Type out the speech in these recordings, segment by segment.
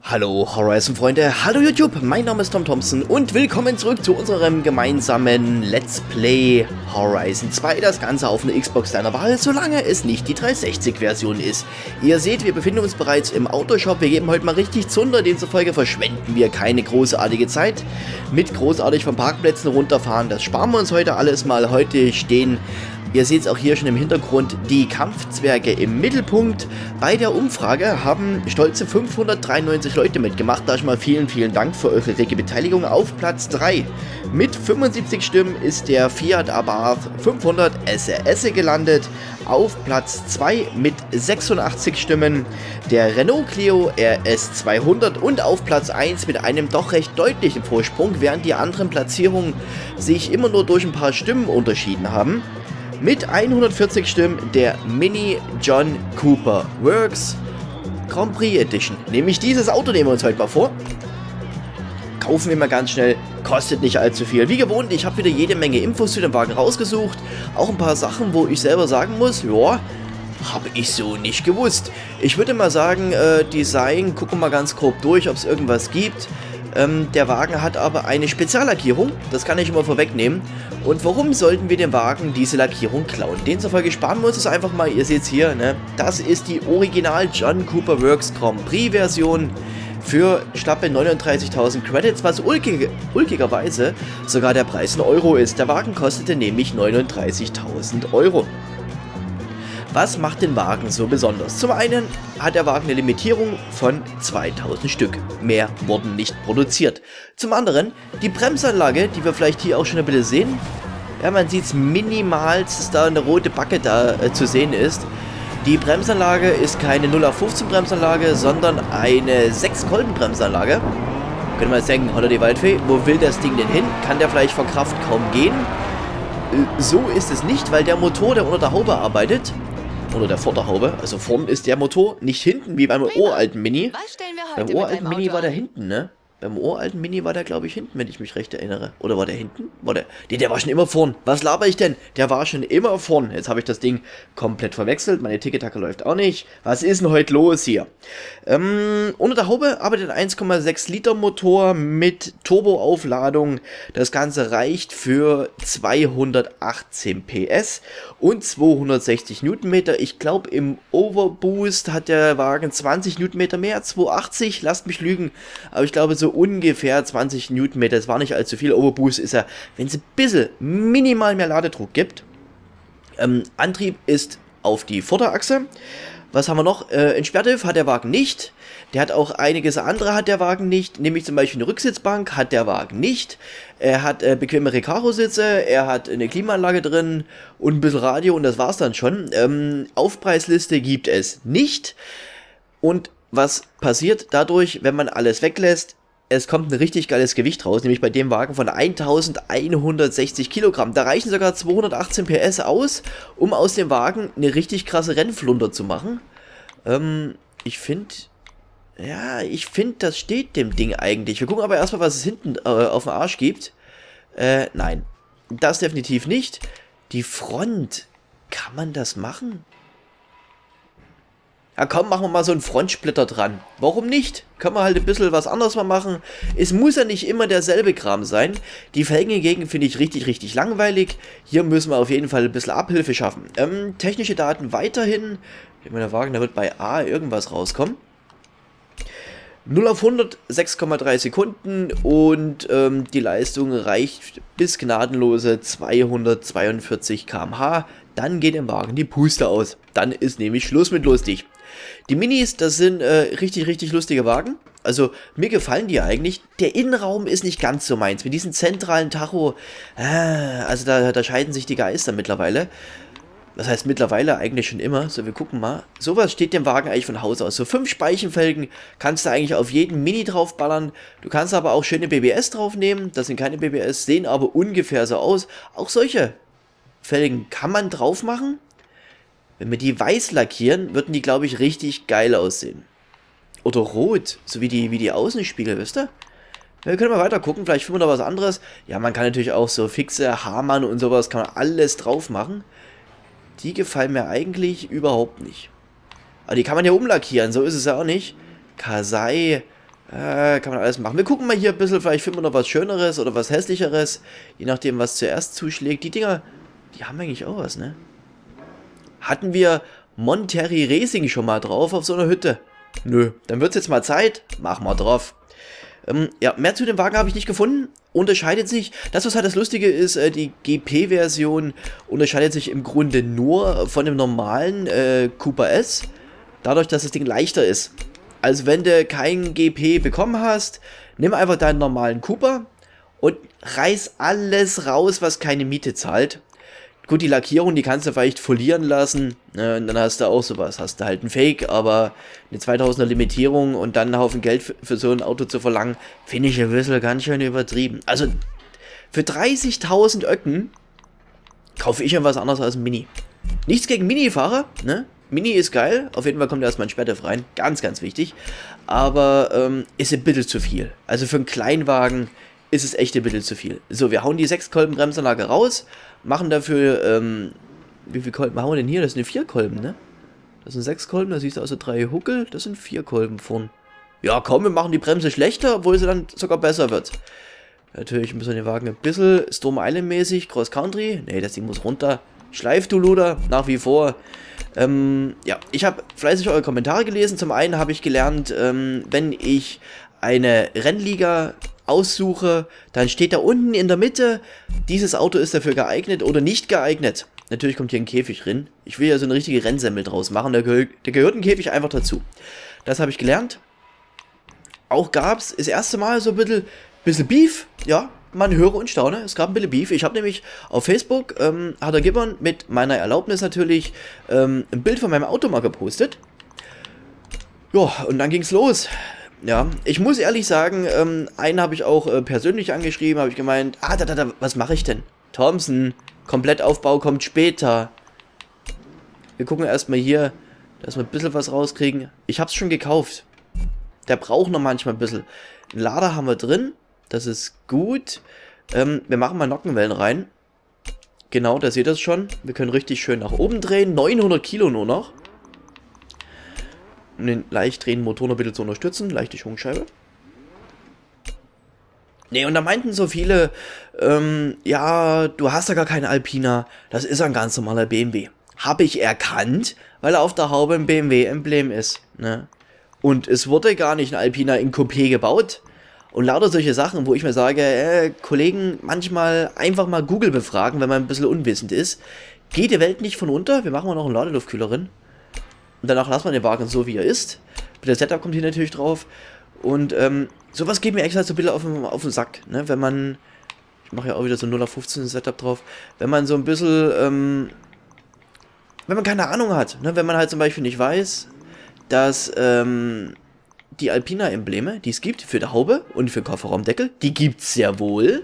Hallo Horizon-Freunde, hallo YouTube, mein Name ist Tom Thompson und willkommen zurück zu unserem gemeinsamen Let's Play Horizon 2, das Ganze auf einer Xbox deiner Wahl, solange es nicht die 360-Version ist. Ihr seht, wir befinden uns bereits im Autoshop, wir geben heute mal richtig Zunder, demzufolge verschwenden wir keine großartige Zeit mit großartig von Parkplätzen runterfahren, das sparen wir uns heute alles mal. Heute stehen, ihr seht es auch hier schon im Hintergrund, die Kampfzwerge im Mittelpunkt. Bei der Umfrage haben stolze 593 Leute mitgemacht. Da schon mal vielen, vielen Dank für eure rege Beteiligung. Auf Platz 3 mit 75 Stimmen ist der Fiat Abarth 500 SRS gelandet. Auf Platz 2 mit 86 Stimmen der Renault Clio RS 200 und auf Platz 1 mit einem doch recht deutlichen Vorsprung, während die anderen Platzierungen sich immer nur durch ein paar Stimmen unterschieden haben. Mit 140 Stimmen der Mini John Cooper Works Grand Prix Edition. Nämlich dieses Auto nehmen wir uns heute mal vor. Kaufen wir mal ganz schnell, kostet nicht allzu viel. Wie gewohnt, ich habe wieder jede Menge Infos zu dem Wagen rausgesucht. Auch ein paar Sachen, wo ich selber sagen muss, ja, habe ich so nicht gewusst. Ich würde mal sagen, Design, gucken wir mal ganz grob durch, ob es irgendwas gibt. Der Wagen hat aber eine Speziallackierung, das kann ich immer vorwegnehmen. Und warum sollten wir dem Wagen diese Lackierung klauen? Demzufolge sparen wir uns das einfach mal, ihr seht es hier, ne? Das ist die Original John Cooper Works Grand Prix Version für schlappe 39.000 Credits, was ulkigerweise sogar der Preis in Euro ist. Der Wagen kostete nämlich 39.000 Euro. Was macht den Wagen so besonders? Zum einen hat der Wagen eine Limitierung von 2000 Stück. Mehr wurden nicht produziert. Zum anderen die Bremsanlage, die wir vielleicht hier auch schon ein bisschen sehen. Ja, man sieht es minimal, dass da eine rote Backe da zu sehen ist. Die Bremsanlage ist keine 0 auf 15 Bremsanlage, sondern eine 6-Kolben-Bremsanlage. Könnte man jetzt denken, hallo die Waldfee, wo will das Ding denn hin? Kann der vielleicht vor Kraft kaum gehen? So ist es nicht, weil der Motor, der unter der Haube arbeitet, oder der Vorderhaube, also vorn ist der Motor, nicht hinten, wie beim uralten Mini. Beim uralten Mini war der hinten, ne? Beim uralten Mini war der, glaube ich, hinten, wenn ich mich recht erinnere. Oder war der hinten? War der? Nee, der war schon immer vorn. Was laber ich denn? Der war schon immer vorn. Jetzt habe ich das Ding komplett verwechselt. Meine Ticketacke läuft auch nicht. Was ist denn heute los hier? Unter der Haube arbeitet ein 1,6 Liter Motor mit Turboaufladung. Das Ganze reicht für 218 PS und 260 Newtonmeter. Ich glaube, im Overboost hat der Wagen 20 Newtonmeter mehr, 280. Lasst mich lügen. Aber ich glaube, so ungefähr 20 Newtonmeter, das war nicht allzu viel. Overboost ist ja, wenn es ein bisschen minimal mehr Ladedruck gibt. Antrieb ist auf die Vorderachse. Was haben wir noch? Ein Sperrdiff hat der Wagen nicht. Der hat auch einiges andere hat der Wagen nicht. Nämlich zum Beispiel eine Rücksitzbank hat der Wagen nicht. Er hat bequeme Recaro-Sitze. Er hat eine Klimaanlage drin und ein bisschen Radio und das war's dann schon. Aufpreisliste gibt es nicht. Und was passiert dadurch, wenn man alles weglässt? Es kommt ein richtig geiles Gewicht raus, nämlich bei dem Wagen von 1160 Kilogramm. Da reichen sogar 218 PS aus, um aus dem Wagen eine richtig krasse Rennflunder zu machen. Ich finde, das steht dem Ding eigentlich. Wir gucken aber erstmal, was es hinten auf dem Arsch gibt. Nein, das definitiv nicht. Die Front, kann man das machen? Ja komm, machen wir mal so einen Frontsplitter dran. Warum nicht? Können wir halt ein bisschen was anderes mal machen. Es muss ja nicht immer derselbe Kram sein. Die Felgen hingegen finde ich richtig, richtig langweilig. Hier müssen wir auf jeden Fall ein bisschen Abhilfe schaffen. Technische Daten weiterhin. Ich meine, der Wagen, da wird bei A irgendwas rauskommen. 0 auf 100, 6,3 Sekunden und die Leistung reicht bis gnadenlose 242 km/h. Dann geht im Wagen die Puste aus. Dann ist nämlich Schluss mit lustig. Die Minis, das sind richtig, richtig lustige Wagen. Also mir gefallen die eigentlich. Der Innenraum ist nicht ganz so meins. Mit diesem zentralen Tacho, also da scheiden sich die Geister mittlerweile. Das heißt mittlerweile eigentlich schon immer. So, wir gucken mal. Sowas steht dem Wagen eigentlich von Haus aus. So 5 Speichenfelgen kannst du eigentlich auf jeden Mini draufballern. Du kannst aber auch schöne BBS draufnehmen. Das sind keine BBS, sehen aber ungefähr so aus. Auch solche Felgen kann man drauf machen. Wenn wir die weiß lackieren, würden die, glaube ich, richtig geil aussehen. Oder rot, so wie die Außenspiegel, wisst ihr? Wir können mal weiter gucken, vielleicht finden wir da was anderes. Ja, man kann natürlich auch so fixe Hamann und sowas, kann man alles drauf machen. Die gefallen mir eigentlich überhaupt nicht. Aber die kann man ja umlackieren, so ist es ja auch nicht. Kasei, Kann man alles machen. Wir gucken mal hier ein bisschen, vielleicht finden wir noch was Schöneres oder was Hässlicheres. Je nachdem, was zuerst zuschlägt. Die Dinger, die haben eigentlich auch was, ne? Hatten wir Monterey Racing schon mal drauf auf so einer Hütte? Nö, dann wird es jetzt mal Zeit. Machen wir drauf. Ja, mehr zu dem Wagen habe ich nicht gefunden. Unterscheidet sich, das was halt das Lustige ist, die GP-Version unterscheidet sich im Grunde nur von dem normalen Cooper S, dadurch, dass das Ding leichter ist. Also wenn du kein GP bekommen hast, nimm einfach deinen normalen Cooper und reiß alles raus, was keine Miete zahlt. Gut, die Lackierung, die kannst du vielleicht folieren lassen, und dann hast du auch sowas, hast du halt ein Fake, aber eine 2000er Limitierung und dann einen Haufen Geld für so ein Auto zu verlangen, finde ich ein bisschen ganz schön übertrieben. Also für 30.000 Öcken kaufe ich ja was anderes als ein Mini. Nichts gegen Mini-Fahrer, ne? Mini ist geil, auf jeden Fall kommt erstmal ein Spätev rein, ganz, ganz wichtig, aber ist ein bisschen zu viel. Also für einen Kleinwagen ist es echt ein bisschen zu viel. So, wir hauen die 6-Kolben-Bremsanlage raus, machen dafür, wie viele Kolben haben wir denn hier? Das sind 4 Kolben, ne? Das sind 6 Kolben, da siehst du also 3 Huckel, das sind 4 Kolben vorn. Ja, komm, wir machen die Bremse schlechter, obwohl sie dann sogar besser wird. Natürlich müssen wir den Wagen ein bisschen Storm Island mäßig, Cross Country, ne, das Ding muss runter. Schleif du Luder, nach wie vor. Ja, ich habe fleißig eure Kommentare gelesen. Zum einen habe ich gelernt, wenn ich eine Rennliga aussuche, dann steht da unten in der Mitte, dieses Auto ist dafür geeignet oder nicht geeignet. Natürlich kommt hier ein Käfig drin. Ich will ja so eine richtige Rennsemmel draus machen, da gehört ein Käfig einfach dazu. Das habe ich gelernt. Auch gab es das erste Mal so ein bisschen Beef, ja, man höre und staune, es gab ein bisschen Beef. Ich habe nämlich auf Facebook, hat der Gibbon mit meiner Erlaubnis natürlich ein Bild von meinem Auto mal gepostet. Ja, und dann ging's los. Ja, ich muss ehrlich sagen, einen habe ich auch persönlich angeschrieben, habe ich gemeint, was mache ich denn? Thompson, Komplettaufbau kommt später. Wir gucken erstmal hier, dass wir ein bisschen was rauskriegen. Ich habe es schon gekauft. Der braucht noch manchmal ein bisschen. Einen Lader haben wir drin, das ist gut. Wir machen mal Nockenwellen rein. Genau, da seht ihr es schon. Wir können richtig schön nach oben drehen. 900 Kilo nur noch. Um den leicht drehenden Motor noch bitte zu unterstützen. Leichte Schwungscheibe. Ne, und da meinten so viele, ja, du hast ja gar keinen Alpina. Das ist ein ganz normaler BMW. Habe ich erkannt, weil auf der Haube ein BMW-Emblem ist. Ne? Und es wurde gar nicht ein Alpina in Coupé gebaut. Und lauter solche Sachen, wo ich mir sage, Kollegen, manchmal einfach mal Google befragen, wenn man ein bisschen unwissend ist. Geht die Welt nicht von unter? Wir machen mal noch einen Ladeluftkühler rein. Und danach lassen wir den Wagen so, wie er ist. Der Setup kommt hier natürlich drauf. Und sowas geht mir extra so ein bisschen auf den Sack. Ne? Wenn man, ich mache ja auch wieder so 0 auf 15 Setup drauf. Wenn man so ein bisschen, wenn man keine Ahnung hat. Ne? Wenn man halt zum Beispiel nicht weiß, dass die Alpina-Embleme, die es gibt für die Haube und für den Kofferraumdeckel, die gibt es sehr wohl.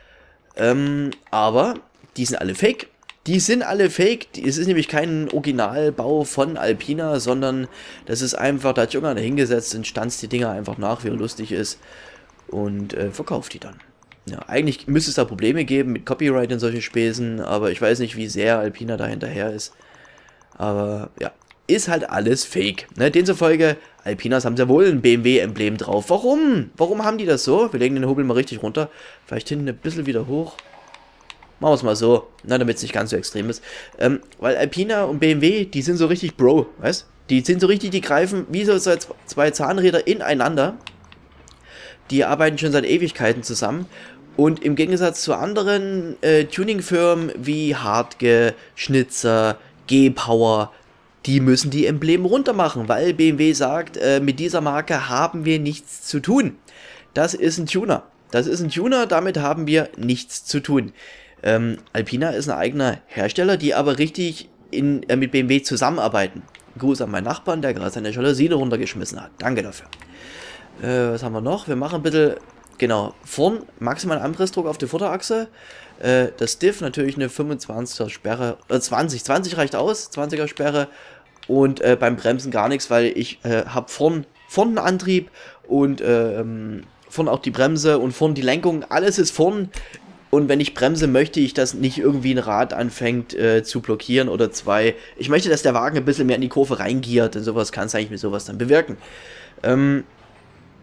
Aber die sind alle fake. Die sind alle fake. Es ist nämlich kein Originalbau von Alpina, sondern das ist einfach, da hat irgendeiner hingesetzt und stanzt die Dinger einfach nach, wie er lustig ist und verkauft die dann. Ja, eigentlich müsste es da Probleme geben mit Copyright und solchen Späßen, aber ich weiß nicht, wie sehr Alpina da hinterher ist. Aber ja, ist halt alles fake. Ne? Demzufolge, Alpinas haben sehr wohl ein BMW-Emblem drauf. Warum? Warum haben die das so? Wir legen den Hobel mal richtig runter. Vielleicht hinten ein bisschen wieder hoch. Machen wir es mal so, damit es nicht ganz so extrem ist. Weil Alpina und BMW, die sind so richtig Bro, weißt? Die sind so richtig, die greifen wie so zwei Zahnräder ineinander. Die arbeiten schon seit Ewigkeiten zusammen. Und im Gegensatz zu anderen Tuningfirmen wie Hartge, Schnitzer, G-Power, die müssen die Embleme runter machen, weil BMW sagt, mit dieser Marke haben wir nichts zu tun. Das ist ein Tuner. Das ist ein Tuner, damit haben wir nichts zu tun. Alpina ist ein eigener Hersteller, die aber richtig mit BMW zusammenarbeiten. Gruß an meinen Nachbarn, der gerade seine Jalousien runtergeschmissen hat. Danke dafür. Was haben wir noch? Wir machen bitte, genau, vorn maximalen Anpressdruck auf die Vorderachse. Das Diff natürlich eine 25er Sperre, 20 reicht aus, 20er Sperre. Und beim Bremsen gar nichts, weil ich habe vorn einen Antrieb und vorn auch die Bremse und vorn die Lenkung. Alles ist vorn. Und wenn ich bremse, möchte ich, dass nicht irgendwie ein Rad anfängt zu blockieren oder zwei. Ich möchte, dass der Wagen ein bisschen mehr in die Kurve reingiert. Und sowas kann es eigentlich mit sowas dann bewirken.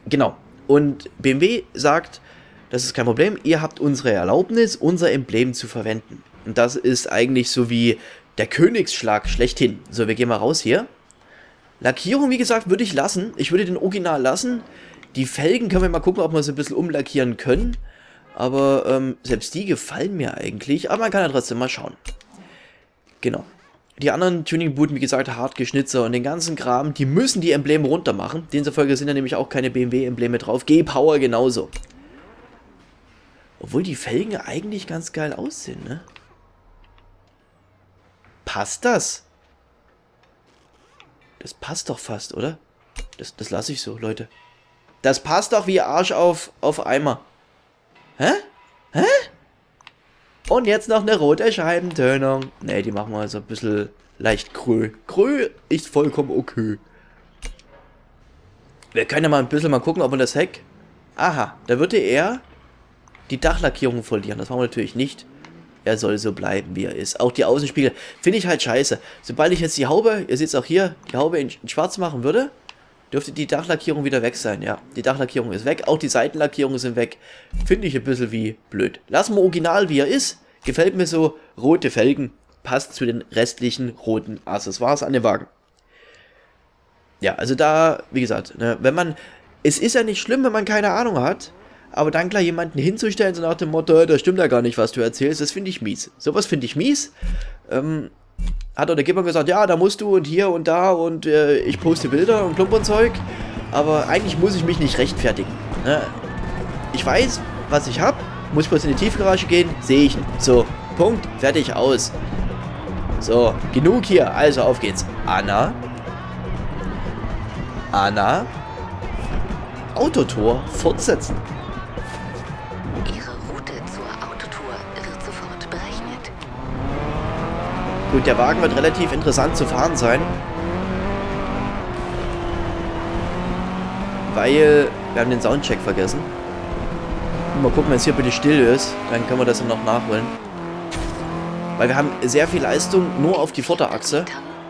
Genau. Und BMW sagt, das ist kein Problem, ihr habt unsere Erlaubnis, unser Emblem zu verwenden. Und das ist eigentlich so wie der Königsschlag schlechthin. So, wir gehen mal raus hier. Lackierung, wie gesagt, würde ich lassen. Ich würde den Original lassen. Die Felgen können wir mal gucken, ob wir sie ein bisschen umlackieren können. Aber selbst die gefallen mir eigentlich. Aber man kann ja trotzdem mal schauen. Genau. Die anderen Tuning-Booten, wie gesagt, hart geschnitzer und den ganzen Kram, die müssen die Embleme runter machen. Demzufolge sind da nämlich auch keine BMW-Embleme drauf. G-Power genauso. Obwohl die Felgen eigentlich ganz geil aussehen, ne? Passt das? Das passt doch fast, oder? Das lasse ich so, Leute. Das passt doch wie Arsch auf Eimer. Hä? Hä? Und jetzt noch eine rote Scheibentönung. Ne, die machen wir also ein bisschen leicht grö. Grö ist vollkommen okay. Wir können ja mal ein bisschen mal gucken, ob wir das Heck... Aha, da würde er die Dachlackierung verlieren. Das machen wir natürlich nicht. Er soll so bleiben, wie er ist. Auch die Außenspiegel finde ich halt scheiße. Sobald ich jetzt die Haube, ihr seht es auch hier, die Haube in schwarz machen würde, dürfte die Dachlackierung wieder weg sein. Ja, die Dachlackierung ist weg. Auch die Seitenlackierungen sind weg. Finde ich ein bisschen wie blöd. Lassen wir original, wie er ist. Gefällt mir so. Rote Felgen. Passt zu den restlichen roten Accessoires an dem Wagen. Ja, also da, wie gesagt, ne, wenn man... Es ist ja nicht schlimm, wenn man keine Ahnung hat. Aber dann gleich jemanden hinzustellen, so nach dem Motto, das stimmt ja gar nicht, was du erzählst, das finde ich mies. Sowas finde ich mies. Hat auch der Geber gesagt, ja, da musst du und hier und da und ich poste Bilder und Klump und Zeug. Aber eigentlich muss ich mich nicht rechtfertigen. Ne? Ich weiß, was ich habe, muss bloß in die Tiefgarage gehen, sehe ich ihn. So, Punkt, fertig, aus. So, genug hier, also auf geht's. Anna. Autotor fortsetzen. Gut, der Wagen wird relativ interessant zu fahren sein. Weil wir haben den Soundcheck vergessen. Mal gucken, wenn es hier bitte still ist. Dann können wir das dann noch nachholen. Weil wir haben sehr viel Leistung nur auf die Vorderachse.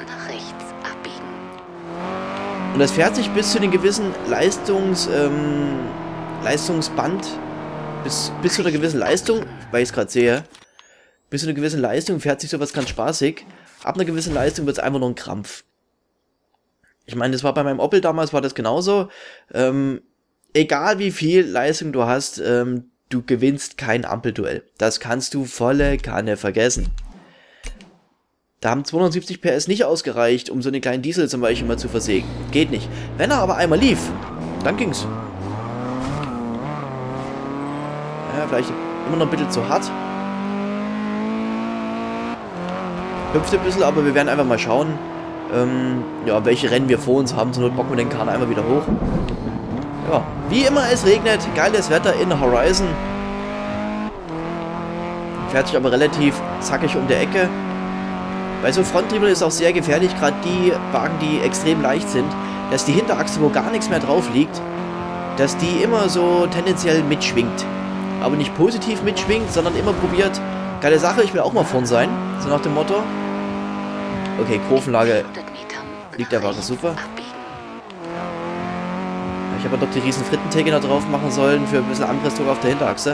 Und das fährt sich bis zu den gewissen Leistungsband. Bis zu einer gewissen Leistung, weil ich es gerade sehe. Bis zu einer gewissen Leistung fährt sich sowas ganz spaßig. Ab einer gewissen Leistung wird es einfach nur ein Krampf. Ich meine, das war bei meinem Opel damals, war das genauso. Egal wie viel Leistung du hast, du gewinnst kein Ampelduell. Das kannst du volle Kanne vergessen. Da haben 270 PS nicht ausgereicht, um so einen kleinen Diesel zum Beispiel mal zu versägen. Geht nicht. Wenn er aber einmal lief, dann ging's. Ja, vielleicht immer noch ein bisschen zu hart. Hüpft ein bisschen, aber wir werden einfach mal schauen, ja, welche Rennen wir vor uns haben. Zur Not bocken wir den Kahn einmal wieder hoch. Ja, wie immer, es regnet. Geiles Wetter in Horizon. Fährt sich aber relativ zackig um die Ecke. Bei so Fronttriebeln ist auch sehr gefährlich, gerade die Wagen, die extrem leicht sind, dass die Hinterachse, wo gar nichts mehr drauf liegt, dass die immer so tendenziell mitschwingt. Aber nicht positiv mitschwingt, sondern immer probiert, geile Sache, ich will auch mal vorn sein, so nach dem Motto. Okay, Kurvenlage liegt der Wagen super. Ich habe doch die riesen Frittentheke da drauf machen sollen für ein bisschen Anpressdruck auf der Hinterachse.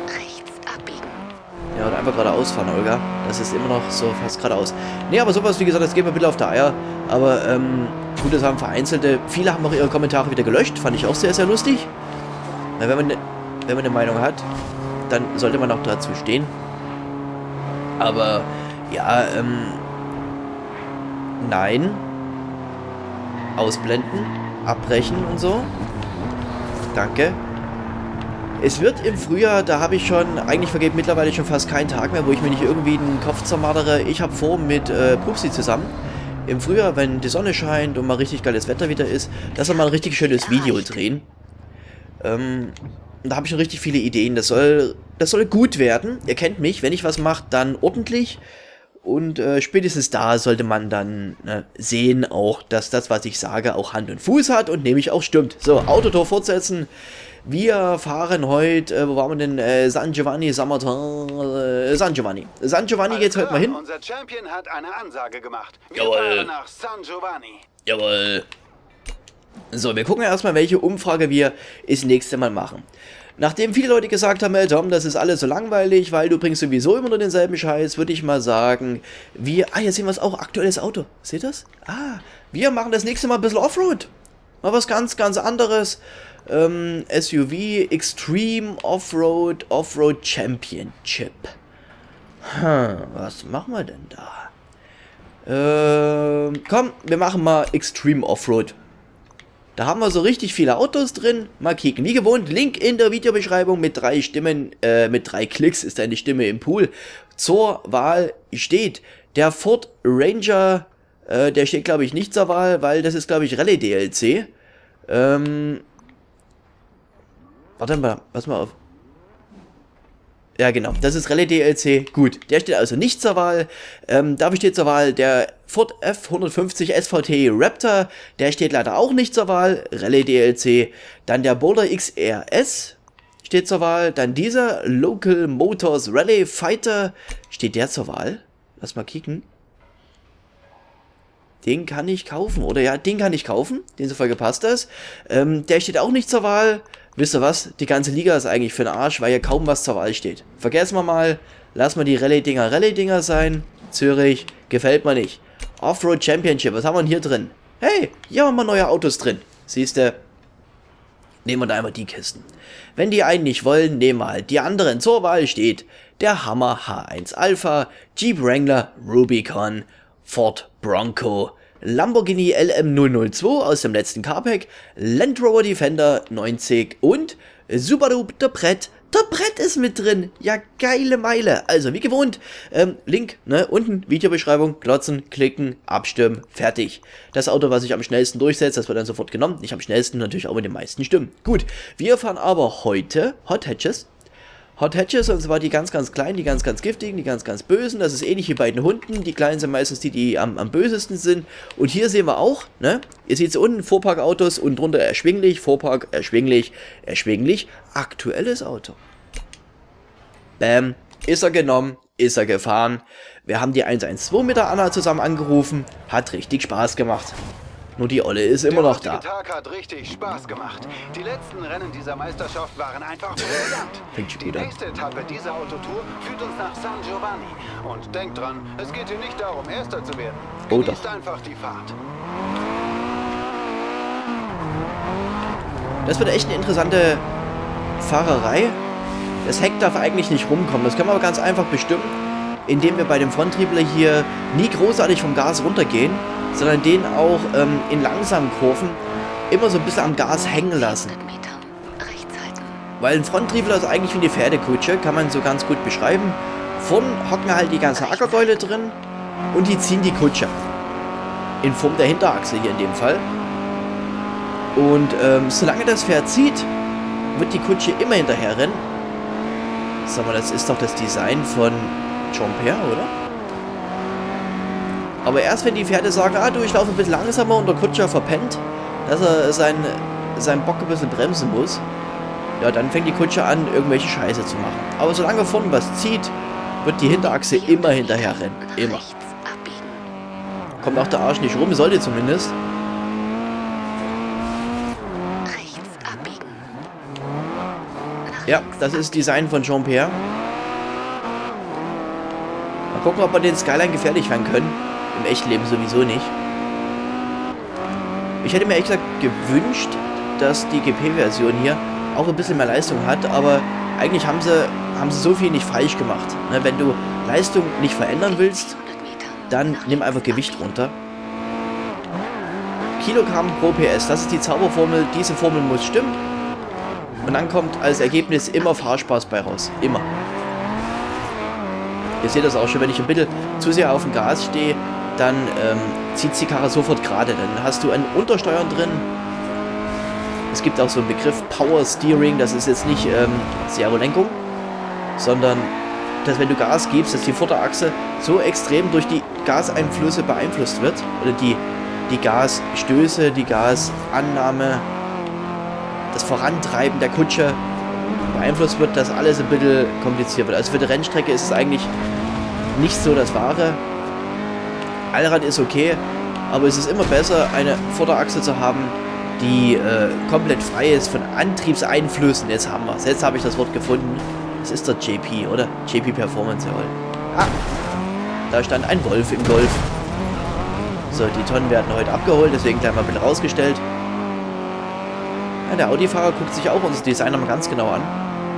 Ja, oder einfach geradeaus fahren, Olga. Das ist immer noch so fast geradeaus. Ne, aber sowas, wie gesagt, das geht mir bitte auf der Eier. Aber, gut, das haben vereinzelte. Viele haben auch ihre Kommentare wieder gelöscht. Fand ich auch sehr, sehr lustig. Na, wenn man eine Meinung hat, dann sollte man auch dazu stehen. Aber, ja, nein. Ausblenden. Abbrechen und so. Danke. Es wird im Frühjahr, da habe ich schon, eigentlich vergeht mittlerweile schon fast keinen Tag mehr, wo ich mir nicht irgendwie den Kopf zermadere. Ich habe vor, mit Pupsi zusammen, im Frühjahr, wenn die Sonne scheint und mal richtig geiles Wetter wieder ist, dass wir mal ein richtig schönes Video drehen. Da habe ich schon richtig viele Ideen. Das soll gut werden. Ihr kennt mich, wenn ich was mache, dann ordentlich. Und spätestens da sollte man dann sehen auch, dass das, was ich sage, auch Hand und Fuß hat und nämlich auch stimmt. So, Autotor fortsetzen. Wir fahren heute, wo waren wir denn? San Giovanni, San Giovanni. San Giovanni geht's heute mal hin. Unser Champion hat eine Ansage gemacht. Wir Jawohl. fahren nach San Giovanni. Jawohl. So, wir gucken erstmal, welche Umfrage wir das nächste Mal machen. Nachdem viele Leute gesagt haben, hey Tom, das ist alles so langweilig, weil du bringst sowieso immer nur denselben Scheiß, würde ich mal sagen, hier sehen wir es auch, aktuelles Auto. Seht ihr das? Wir machen das nächste Mal ein bisschen Offroad. Mal was ganz, ganz anderes. SUV, Extreme Offroad, Offroad Championship. Was machen wir denn da? Komm, wir machen mal Extreme Offroad. Da haben wir so richtig viele Autos drin. Mal kicken. Wie gewohnt, Link in der Videobeschreibung mit 3 Stimmen, mit 3 Klicks ist eine Stimme im Pool. Zur Wahl steht der Ford Ranger, der steht glaube ich nicht zur Wahl, weil das ist glaube ich Rallye DLC. Warte mal, pass mal auf. Ja genau, das ist Rallye DLC. Gut, der steht also nicht zur Wahl. Dafür steht zur Wahl der Ford F150 SVT Raptor. Der steht leider auch nicht zur Wahl. Rallye DLC. Dann der Boulder XRS steht zur Wahl. Dann dieser Local Motors Rallye Fighter. Steht der zur Wahl? Lass mal kicken. Den kann ich kaufen, oder? Ja, den kann ich kaufen. Demzufolge passt das. Der steht auch nicht zur Wahl. Wisst ihr was? Die ganze Liga ist eigentlich für den Arsch, weil hier kaum was zur Wahl steht. Vergessen wir mal. Lassen wir die Rallye-Dinger sein. Zürich. Gefällt mir nicht. Offroad Championship. Was haben wir denn hier drin? Hey, hier haben wir neue Autos drin. Siehst du? Nehmen wir da einmal die Kisten. Wenn die einen nicht wollen, nehmen wir halt die anderen. Zur Wahl steht der Hummer H1 Alpha, Jeep Wrangler, Rubicon, Ford Bronco, Lamborghini LM002 aus dem letzten Carpack, Land Rover Defender 90 und Subaru der Brett. Der Brett ist mit drin. Ja, geile Meile. Also, wie gewohnt, Link, ne, unten, Videobeschreibung, klotzen, klicken, abstimmen, fertig. Das Auto, was sich am schnellsten durchsetzt, das wird dann sofort genommen. Nicht am schnellsten, natürlich auch mit den meisten Stimmen. Gut, wir fahren aber heute Hot Hatches. Hot Hatches, und zwar die ganz, ganz kleinen, die ganz, ganz giftigen, die ganz, ganz bösen. Das ist ähnlich wie bei den Hunden. Die kleinen sind meistens die, die am bösesten sind. Und hier sehen wir auch, ne? Ihr seht es unten, Fuhrparkautos und drunter erschwinglich, Fuhrpark, erschwinglich, erschwinglich. Aktuelles Auto. Bam. Ist er genommen, ist er gefahren. Wir haben die 112 mit der Anna zusammen angerufen. Hat richtig Spaß gemacht. Nur die Olle ist immer noch da. Der Tag hat richtig Spaß gemacht. Die letzten Rennen dieser Meisterschaft waren einfach brillant. Die nächste Etappe dieser Autotour führt uns nach San Giovanni. Und denkt dran, es geht hier nicht darum, Erster zu werden. Genießt einfach die Fahrt. Das wird echt eine interessante Fahrerei. Das Heck darf eigentlich nicht rumkommen. Das können wir aber ganz einfach bestimmen, indem wir bei dem Fronttriebler hier nie großartig vom Gas runtergehen, sondern den auch in langsamen Kurven immer so ein bisschen am Gas hängen lassen. Weil ein Fronttriebler ist eigentlich wie eine Pferdekutsche, kann man so ganz gut beschreiben. Vorn hocken halt die ganzen Ackergäule drin und die ziehen die Kutsche. In Form der Hinterachse hier in dem Fall. Und solange das Pferd zieht, wird die Kutsche immer hinterher rennen. Sag mal, das ist doch das Design von Jean-Pierre, oder? Aber erst wenn die Pferde sagen, du, ich laufe ein bisschen langsamer und der Kutscher verpennt, dass er seinen Bock ein bisschen bremsen muss, ja, dann fängt die Kutsche an, irgendwelche Scheiße zu machen. Aber solange vorne was zieht, wird die Hinterachse immer hinterher rennen. Immer. Kommt auch der Arsch nicht rum, sollte zumindest. Ja, das ist Design von Jean-Pierre. Mal gucken, ob wir den Skyline gefährlich fahren können. Im Echtleben sowieso nicht. Ich hätte mir ehrlich gesagt gewünscht, dass die GP-Version hier auch ein bisschen mehr Leistung hat, aber eigentlich haben sie so viel nicht falsch gemacht. Ne, wenn du Leistung nicht verändern willst, dann nimm einfach Gewicht runter. Kilogramm pro PS, das ist die Zauberformel. Diese Formel muss stimmen. Und dann kommt als Ergebnis immer Fahrspaß bei raus. Immer. Ihr seht das auch schon, wenn ich ein bisschen zu sehr auf dem Gas stehe, dann zieht die Karre sofort gerade. Dann hast du ein Untersteuern drin. Es gibt auch so einen Begriff Power Steering. Das ist jetzt nicht Servolenkung, sondern dass wenn du Gas gibst, dass die Vorderachse so extrem durch die Gaseinflüsse beeinflusst wird. Oder die Gasstöße, die Gasannahme, das Vorantreiben der Kutsche beeinflusst wird, dass alles ein bisschen kompliziert wird. Also für die Rennstrecke ist es eigentlich nicht so das Wahre. Allrad ist okay, aber es ist immer besser, eine Vorderachse zu haben, die komplett frei ist von Antriebseinflüssen. Jetzt haben wir es. Jetzt habe ich das Wort gefunden. Das ist der JP, oder? JP Performance, jawohl. Ah, da stand ein Wolf im Golf. So, die Tonnen werden heute abgeholt, deswegen gleich mal ein bisschen rausgestellt. Ja, der Audi-Fahrer guckt sich auch unser Designer mal ganz genau an.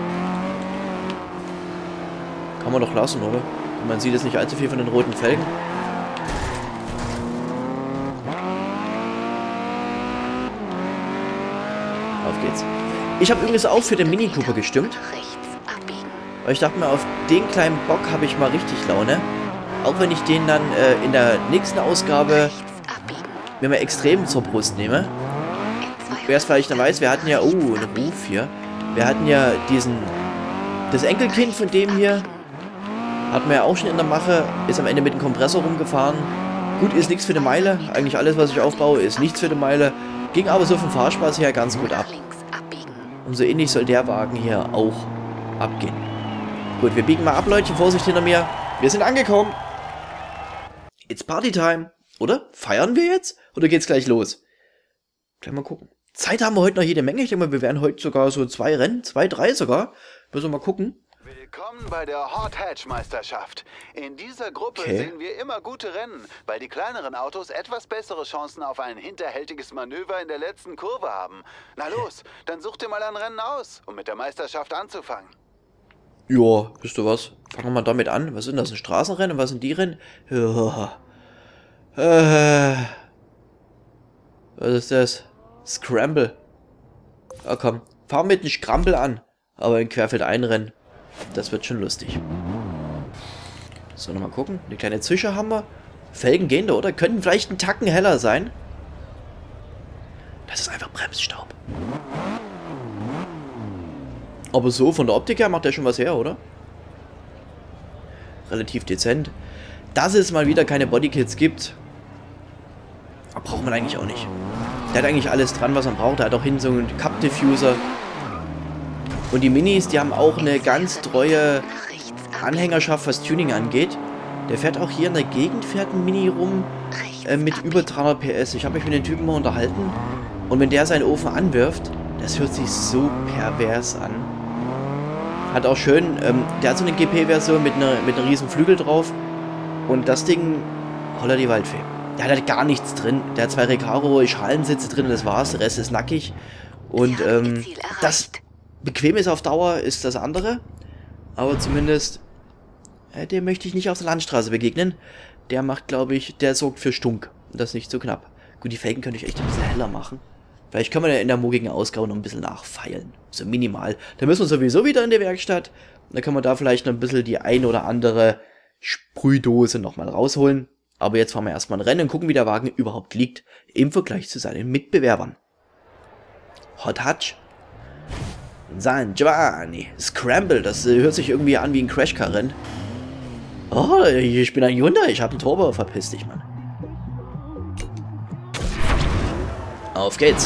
Kann man doch lassen, oder? Und man sieht jetzt nicht allzu viel von den roten Felgen. Auf geht's. Ich habe übrigens auch für den Mini Cooper gestimmt. Weil ich dachte mir, auf den kleinen Bock habe ich mal richtig Laune. Auch wenn ich den dann in der nächsten Ausgabe mir mal extrem zur Brust nehme. Wer es vielleicht noch weiß, wir hatten ja... Oh, ein Ruf hier. Wir hatten ja das Enkelkind von dem hier. Hatten wir ja auch schon in der Mache. Ist am Ende mit dem Kompressor rumgefahren. Gut, ist nichts für eine Meile. Eigentlich alles, was ich aufbaue, ist nichts für eine Meile. Ging aber so vom Fahrspaß her ganz gut ab. Und so ähnlich soll der Wagen hier auch abgehen. Gut, wir biegen mal ab, Leute. Vorsicht hinter mir. Wir sind angekommen. It's Partytime. Oder? Feiern wir jetzt? Oder geht's gleich los? Gleich mal gucken. Zeit haben wir heute noch jede Menge. Ich denke mal, wir werden heute sogar so 2 Rennen. 2, 3 sogar. Müssen wir mal gucken. Willkommen bei der Hot Hatch Meisterschaft. In dieser Gruppe sehen wir immer gute Rennen, weil die kleineren Autos etwas bessere Chancen auf ein hinterhältiges Manöver in der letzten Kurve haben. Na los, dann such dir mal ein Rennen aus, um mit der Meisterschaft anzufangen. Ja, wisst ihr was? Fangen wir mal damit an. Was sind das? Ein Straßenrennen? Was sind die Rennen? Ja. Was ist das? Scramble. Ah komm, fahren mit einem Scramble an. Aber in Querfeld einrennen. Das wird schon lustig. So, nochmal gucken. Eine kleine Zische haben wir. Felgen gehen da, oder? Könnten vielleicht einen Tacken heller sein. Das ist einfach Bremsstaub. Aber so, von der Optik her macht der schon was her, oder? Relativ dezent. Dass es mal wieder keine Bodykits gibt, braucht man eigentlich auch nicht. Der hat eigentlich alles dran, was man braucht. Der hat auch hinten so einen Cup-Diffuser. Und die Minis, die haben auch eine ganz treue Anhängerschaft, was Tuning angeht. Der fährt auch hier in der Gegend, fährt ein Mini rum mit über 300 PS. Ich habe mich mit den Typen mal unterhalten. Und wenn der seinen Ofen anwirft, das hört sich so pervers an. Hat auch schön, der hat so eine GP-Version mit einer riesen Flügel drauf. Und das Ding, holla die Waldfee. Der hat halt gar nichts drin. Der hat 2 Recaro-Schalensitze drin und das war's. Der Rest ist nackig. Und das bequem ist auf Dauer, ist das andere. Aber zumindest, dem möchte ich nicht auf der Landstraße begegnen. Der macht, glaube ich, der sorgt für Stunk. Und das nicht so knapp. Gut, die Felgen könnte ich echt ein bisschen heller machen. Vielleicht können wir ja in der mogigen Ausgabe noch ein bisschen nachfeilen. So minimal. Da müssen wir sowieso wieder in die Werkstatt. Da können wir da vielleicht noch ein bisschen die ein oder andere Sprühdose nochmal rausholen. Aber jetzt fahren wir erstmal ein Rennen und gucken, wie der Wagen überhaupt liegt. Im Vergleich zu seinen Mitbewerbern. Hot Hatch. San Giovanni. Scramble. Das hört sich irgendwie an wie ein Crashcar-Rennen. Oh, ich bin ein Hyundai. Ich habe einen Turbo. Verpiss dich, Mann. Auf geht's.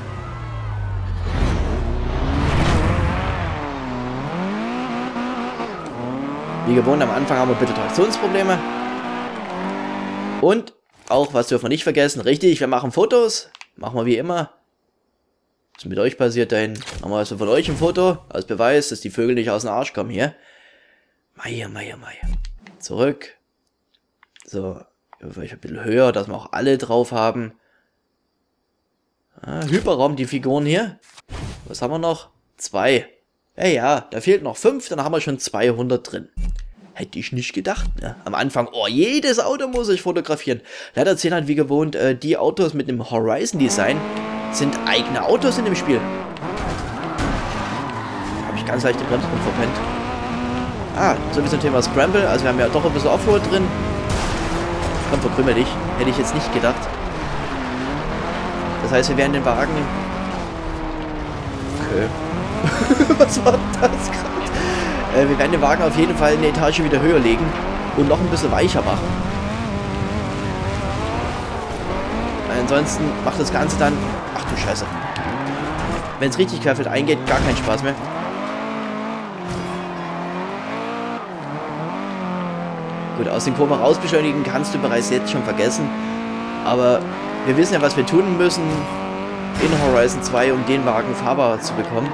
Wie gewohnt, am Anfang haben wir bitte Traktionsprobleme. Und auch, was dürfen wir nicht vergessen, richtig, wir machen Fotos. Machen wir wie immer. Was ist mit euch passiert dahin? Machen wir also von euch ein Foto, als Beweis, dass die Vögel nicht aus dem Arsch kommen hier. Meier. Zurück. So, vielleicht ein bisschen höher, dass wir auch alle drauf haben. Hyperraum, die Figuren hier. Was haben wir noch? 2. Ja, da fehlt noch 5, dann haben wir schon 200 drin. Hätte ich nicht gedacht, ne? Am Anfang, oh, jedes Auto muss ich fotografieren. Leider zählen halt wie gewohnt, die Autos mit einem Horizon-Design sind eigene Autos in dem Spiel. Habe ich ganz leicht den Bremspunkt verpennt. So wie zum Thema Scramble, also wir haben ja doch ein bisschen Offroad drin. Komm, verkrümmel dich. Hätte ich jetzt nicht gedacht. Das heißt, wir werden den Wagen... Okay. Was war das gerade? Wir werden den Wagen auf jeden Fall eine Etage wieder höher legen und noch ein bisschen weicher machen. Ansonsten macht das Ganze dann... Ach du Scheiße. Wenn es richtig querfeld eingeht, gar keinen Spaß mehr. Gut, aus den Kurven raus beschleunigen kannst du bereits jetzt schon vergessen. Aber wir wissen ja, was wir tun müssen. in Horizon 2, um den Wagen fahrbar zu bekommen.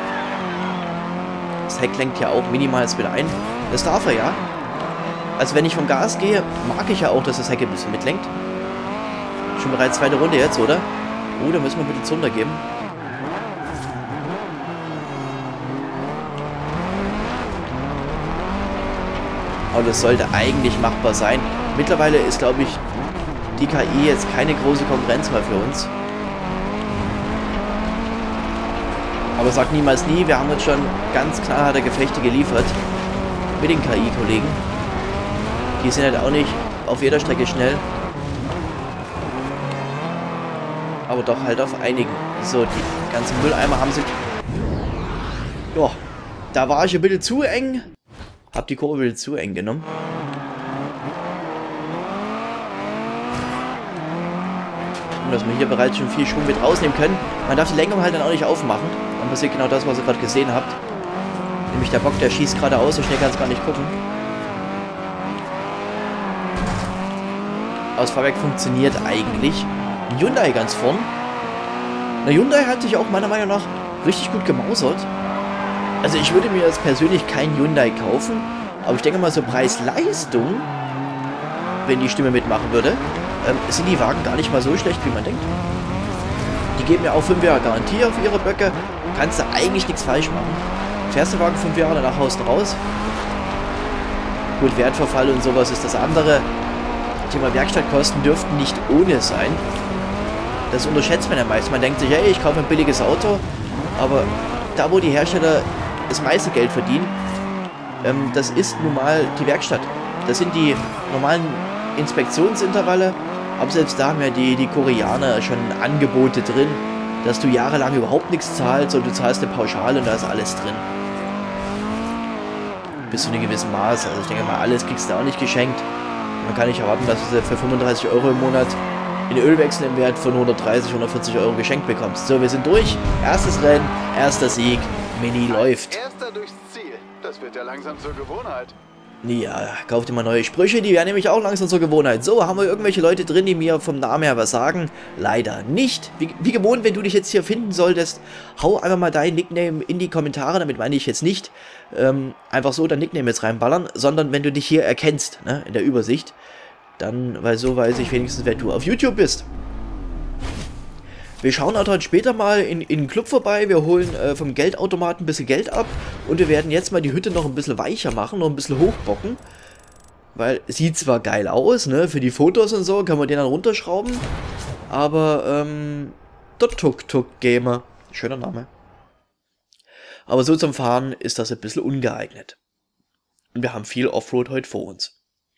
Das Heck lenkt ja auch minimal wieder ein. Das darf er ja. Also wenn ich vom Gas gehe, mag ich ja auch, dass das Heck ein bisschen mitlenkt. Schon bereits zweite Runde jetzt, oder? Oh, da müssen wir bitte Zunder geben. Aber das sollte eigentlich machbar sein. Mittlerweile ist, glaube ich, die KI jetzt keine große Konkurrenz mehr für uns. Aber sag niemals nie, wir haben uns schon ganz knallharte Gefechte geliefert mit den KI-Kollegen. Die sind halt auch nicht auf jeder Strecke schnell. Aber doch halt auf einigen. So, die ganzen Mülleimer haben sie... Ja, da war ich ein bisschen zu eng. Hab die Kurve ein bisschen zu eng genommen. Und dass wir hier bereits schon viel Schwung mit rausnehmen können. Man darf die Lenkung halt dann auch nicht aufmachen. Dann passiert genau das, was ihr gerade gesehen habt. Nämlich der Bock, der schießt geradeaus, so schnell kann es gar nicht gucken. Aus Fahrwerk funktioniert eigentlich. Ein Hyundai ganz vorn. Der Hyundai hat sich auch meiner Meinung nach richtig gut gemausert. Also ich würde mir jetzt persönlich kein Hyundai kaufen, aber ich denke mal so Preis-Leistung, wenn die Stimme mitmachen würde, sind die Wagen gar nicht mal so schlecht, wie man denkt. Die geben ja auch 5 Jahre Garantie auf ihre Böcke, kannst du eigentlich nichts falsch machen. Fährst du Wagen 5 Jahre, danach haust du raus. Gut, Wertverfall und sowas ist das andere. Thema Werkstattkosten dürften nicht ohne sein. Das unterschätzt man ja meist. Man denkt sich, hey, ich kaufe ein billiges Auto, aber da, wo die Hersteller das meiste Geld verdienen, das ist nun mal die Werkstatt. Das sind die normalen Inspektionsintervalle, aber selbst da haben ja die Koreaner schon Angebote drin, dass du jahrelang überhaupt nichts zahlst und du zahlst eine Pauschale und da ist alles drin. Bis zu einem gewissen Maß. Also ich denke mal, alles kriegst du auch nicht geschenkt. Man kann nicht erwarten, dass du für 35 € im Monat in Ölwechsel im Wert von 130, 140 € geschenkt bekommst. So, wir sind durch. Erstes Rennen, erster Sieg. Mini läuft. Erster durchs Ziel. Das wird ja langsam zur Gewohnheit. Ja, kauft immer neue Sprüche, die werden nämlich auch langsam zur Gewohnheit. So, haben wir irgendwelche Leute drin, die mir vom Namen her was sagen? Leider nicht. Wie gewohnt, wenn du dich jetzt hier finden solltest, hau einfach mal dein Nickname in die Kommentare. Damit meine ich jetzt nicht einfach so dein Nickname jetzt reinballern, sondern wenn du dich hier erkennst, ne, in der Übersicht, dann, weil so weiß ich wenigstens, wer du auf YouTube bist. Wir schauen auch heute später mal in den Club vorbei, wir holen vom Geldautomaten ein bisschen Geld ab und wir werden jetzt mal die Hütte noch ein bisschen weicher machen, noch ein bisschen hochbocken. Weil es sieht zwar geil aus, ne, für die Fotos und so, kann man den dann runterschrauben, aber der Tuk-Tuk-Gamer, schöner Name. Aber so zum Fahren ist das ein bisschen ungeeignet. Und wir haben viel Offroad heute vor uns.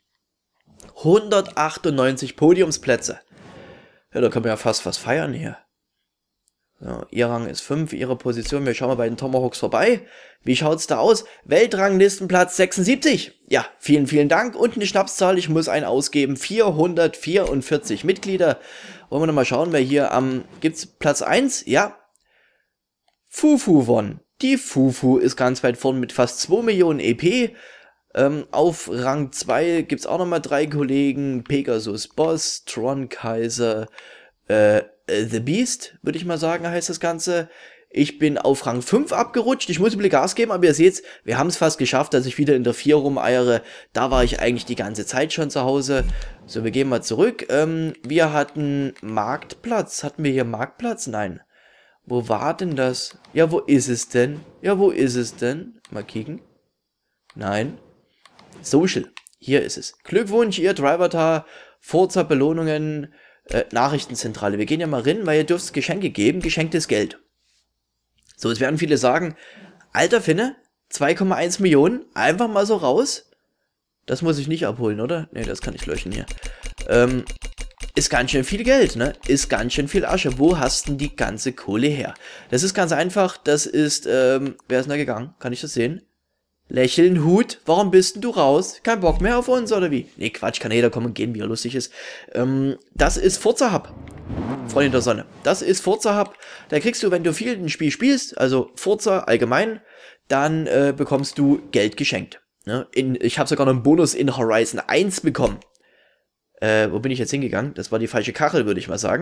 198 Podiumsplätze. Ja, da können wir ja fast was feiern hier. So, ihr Rang ist 5, ihre Position. Wir schauen mal bei den Tomahawks vorbei. Wie schaut's da aus? Weltranglistenplatz 76. Ja, vielen, vielen Dank. Und eine Schnapszahl, ich muss einen ausgeben. 444 Mitglieder. Wollen wir noch mal schauen, wer hier gibt's Platz 1? Ja. Fufu won. Die Fufu ist ganz weit vorn mit fast 2 Millionen EP. Auf Rang 2 gibt es auch nochmal 3 Kollegen. Pegasus Boss, Tron Kaiser, The Beast, würde ich mal sagen, heißt das Ganze. Ich bin auf Rang 5 abgerutscht. Ich muss ein bisschen Gas geben, aber ihr seht, wir haben es fast geschafft, dass ich wieder in der 4 rumeiere. Da war ich eigentlich die ganze Zeit schon zu Hause. So, wir gehen mal zurück. Wir hatten Marktplatz. Hatten wir hier Marktplatz? Nein. Wo war denn das? Ja, wo ist es denn? Ja, wo ist es denn? Mal kicken. Nein. Social. Hier ist es. Glückwunsch, ihr Driver-Tar. Forza Belohnungen. Nachrichtenzentrale. Wir gehen ja mal rein, weil ihr dürft Geschenke geben. Geschenktes Geld. So, es werden viele sagen, alter Finne, 2,1 Millionen, einfach mal so raus. Das muss ich nicht abholen, oder? Ne, das kann ich löschen hier. Ist ganz schön viel Geld, ne? Ist ganz schön viel Asche. Wo hast denn die ganze Kohle her? Das ist ganz einfach, das ist, wer ist denn da gegangen? Kann ich das sehen? Lächeln, Hut, warum bist denn du raus? Kein Bock mehr auf uns, oder wie? Nee, Quatsch, kann jeder kommen und gehen, wie er lustig ist. Das ist Forza Hub. Freunde der Sonne. Das ist Forza Hub. Da kriegst du, wenn du viel ein Spiel spielst, also Forza allgemein, dann bekommst du Geld geschenkt. Ne? Ich habe sogar noch einen Bonus in Horizon 1 bekommen. Wo bin ich jetzt hingegangen? Das war die falsche Kachel, würde ich mal sagen.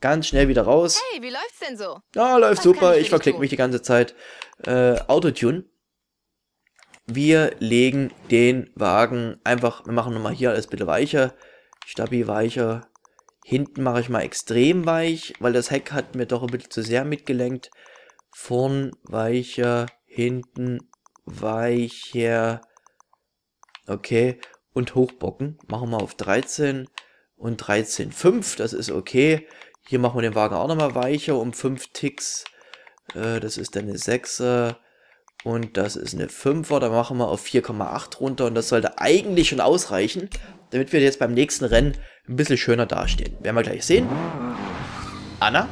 Ganz schnell wieder raus. Hey, wie läuft's denn so? Ja, läuft super. Ich verklicke mich die ganze Zeit. Autotune. Wir legen den Wagen einfach, wir machen nochmal hier alles ein bisschen weicher. Stabil weicher. Hinten mache ich mal extrem weich, weil das Heck hat mir doch ein bisschen zu sehr mitgelenkt. Vorn weicher, hinten weicher. Okay. Und hochbocken. Machen wir auf 13 und 13,5. Das ist okay. Hier machen wir den Wagen auch nochmal weicher um 5 Ticks. Das ist dann eine 6er. Und das ist eine 5er. Da machen wir auf 4,8 runter. Und das sollte eigentlich schon ausreichen, damit wir jetzt beim nächsten Rennen ein bisschen schöner dastehen. Werden wir gleich sehen. Anna?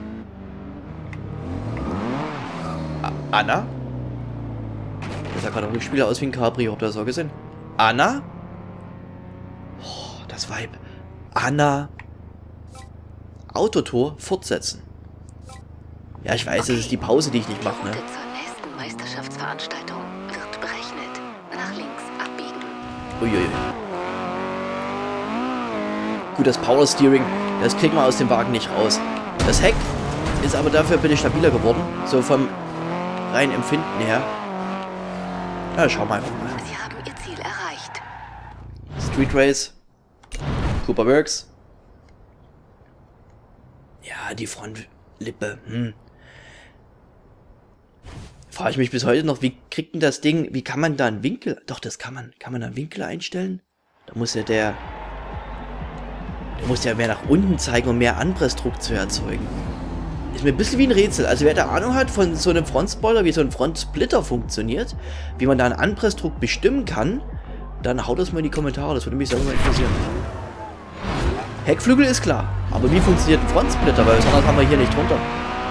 Anna? Das sah gerade im Rückspieler aus wie ein Cabrio. Habt ihr das auch gesehen? Anna? Oh, das Vibe. Anna. Autotour fortsetzen. Ja, ich weiß, es ist die Pause, die ich nicht mache, ne? Zur nächsten Meisterschaftsveranstaltung wird berechnet. Nach links abbiegen. Uiuiui. Gut, das Power Steering, das kriegen wir aus dem Wagen nicht raus. Das Heck ist aber dafür ein bisschen stabiler geworden. So vom reinen Empfinden her. Ja, schauen wir einfach mal. Sie haben Ihr Ziel erreicht. Street Race. Cooper Works. Ja, die Frontlippe. Frage ich mich bis heute noch, wie kriegt denn das Ding, wie kann man da einen Winkel, doch das kann man da einen Winkel einstellen? Da muss ja der muss ja mehr nach unten zeigen, um mehr Anpressdruck zu erzeugen. Ist mir ein bisschen wie ein Rätsel. Also wer da Ahnung hat von so einem Frontspoiler, wie so ein Frontsplitter funktioniert, wie man da einen Anpressdruck bestimmen kann, dann haut das mal in die Kommentare, das würde mich selber mal interessieren. Heckflügel ist klar, aber wie funktioniert ein Frontsplitter, weil besonders haben wir hier nicht drunter.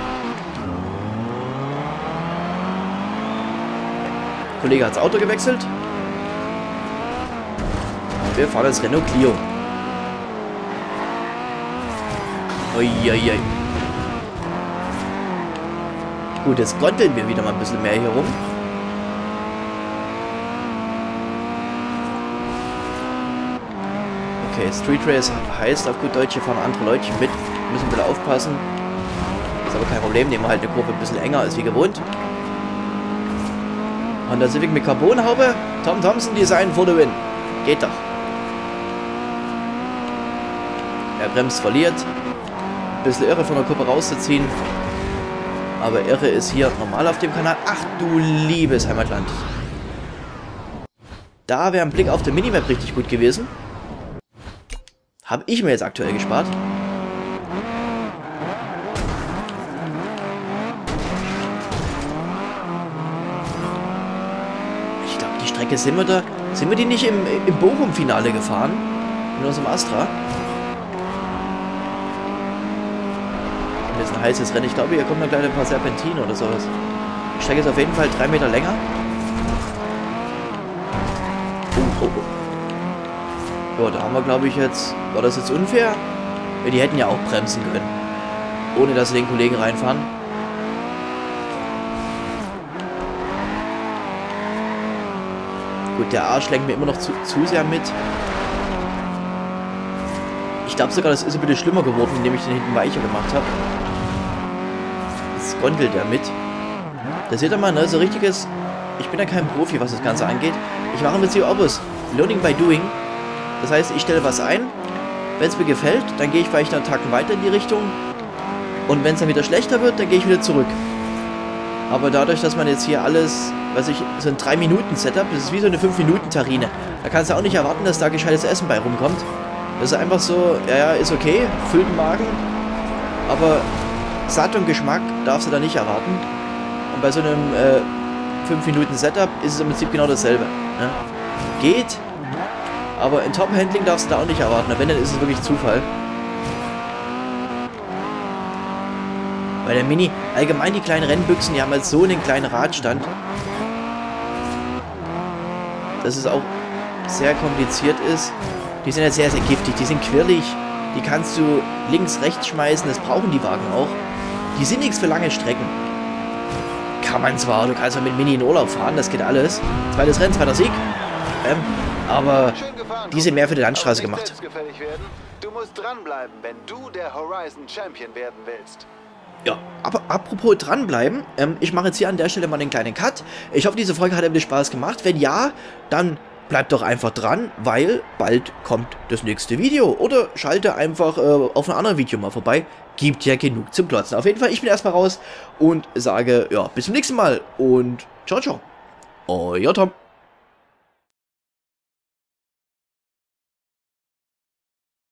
Der Kollege hat das Auto gewechselt. Wir fahren das Renault Clio. Uiuiui. Gut, jetzt gondeln wir wieder mal ein bisschen mehr hier rum. Okay, Street Race heißt auf gut Deutsch, hier fahren andere Leute mit. Müssen ein bisschen aufpassen. Ist aber kein Problem, nehmen wir halt eine Kurve ein bisschen enger als wie gewohnt. Honda Civic mit Carbonhaube. Tom Thompson Design for the win. Geht doch. Er bremst, verliert. Ein bisschen irre von der Kuppe rauszuziehen. Aber irre ist hier normal auf dem Kanal. Ach du liebes Heimatland. Da wäre ein Blick auf der Minimap richtig gut gewesen. Habe ich mir jetzt aktuell gespart. Ich glaube, die Strecke sind wir da. Sind wir die nicht im Bochum-Finale gefahren? In unserem Astra? Das ist ein heißes Rennen. Ich glaube, hier kommen noch gleich ein paar Serpentine oder sowas. Die Strecke ist auf jeden Fall 3 Meter länger. Oh. Ja, da haben wir, glaube ich, jetzt... War das jetzt unfair? Ja, die hätten ja auch bremsen können. Ohne, dass sie den Kollegen reinfahren. Gut, der Arsch lenkt mir immer noch zu sehr mit. Ich glaube sogar, das ist ein bisschen schlimmer geworden, indem ich den hinten weicher gemacht habe. Jetzt gondelt er mit. Da seht ihr mal, ne, so richtiges... Ich bin ja kein Profi, was das Ganze angeht. Ich mache mit Opus Learning by Doing. Das heißt, ich stelle was ein. Wenn es mir gefällt, dann gehe ich vielleicht einen Tacken weiter in die Richtung. Und wenn es dann wieder schlechter wird, dann gehe ich wieder zurück. Aber dadurch, dass man jetzt hier alles, so ein 3-Minuten-Setup, das ist wie so eine 5-Minuten-Tarine. Da kannst du auch nicht erwarten, dass da gescheites Essen bei rumkommt. Das ist einfach so, ja, ist okay, füllt den Magen. Aber satt und Geschmack darfst du da nicht erwarten. Und bei so einem 5-Minuten-Setup ist es im Prinzip genau dasselbe. Ne? Geht. Aber in Top-Handling darfst du da auch nicht erwarten. Wenn, dann ist es wirklich Zufall. Bei der Mini, allgemein die kleinen Rennbüchsen, die haben halt so einen kleinen Radstand. Dass es auch sehr kompliziert ist. Die sind ja sehr, sehr giftig. Die sind quirlig. Die kannst du links, rechts schmeißen. Das brauchen die Wagen auch. Die sind nichts für lange Strecken. Kann man zwar, du kannst ja mit Mini in Urlaub fahren, das geht alles. Zweites Rennen, zweiter Sieg. Aber die sind mehr für die Landstraße gemacht. Du musst dranbleiben, wenn du der Horizon Champion werden willst. Ja, aber apropos dranbleiben, ich mache jetzt hier an der Stelle mal einen kleinen Cut. Ich hoffe, diese Folge hat ein bisschen Spaß gemacht. Wenn ja, dann bleibt doch einfach dran, weil bald kommt das nächste Video. Oder schalte einfach auf einem anderen Video mal vorbei. Gibt ja genug zum Klotzen. Auf jeden Fall, ich bin erstmal raus und sage, ja, bis zum nächsten Mal und ciao, ciao. Euer Tom.